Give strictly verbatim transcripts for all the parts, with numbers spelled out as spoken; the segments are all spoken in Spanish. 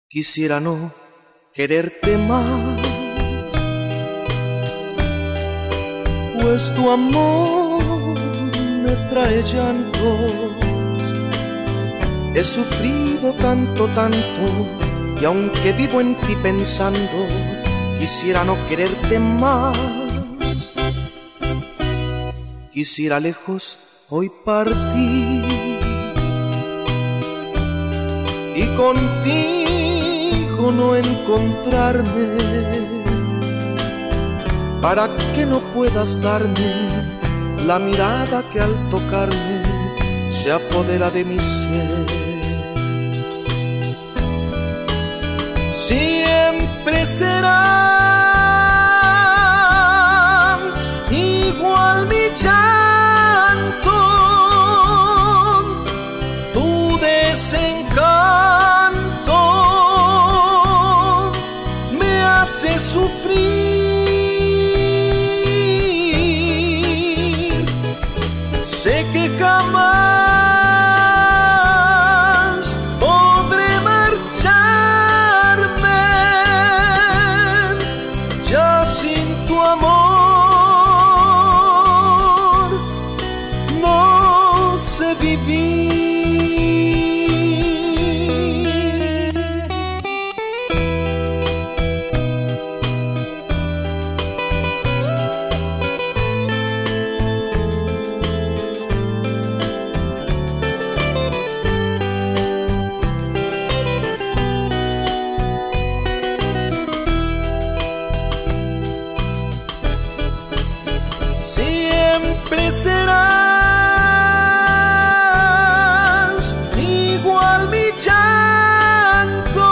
Quisiera no quererte más, pues tu amor me trae llantos. He sufrido tanto, tanto, y aunque vivo en ti pensando, quisiera no quererte más. Quisiera lejos hoy partir y contigo no encontrarme, para que no puedas darme la mirada que al tocarme se apodera de mi ser. Siempre será igual mi llanto, tu desencanto me hace sufrir. Sé que jamás podré marcharme ya sin tu amor, no sé vivir. Siempre serás igual mi llanto,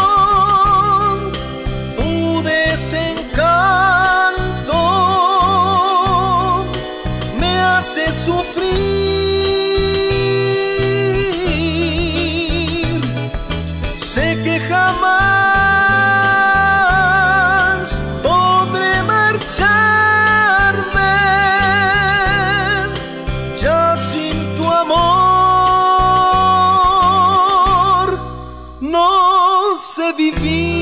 tu desencanto me hace sufrir. Sé que jamás podré marchar no sé vivir.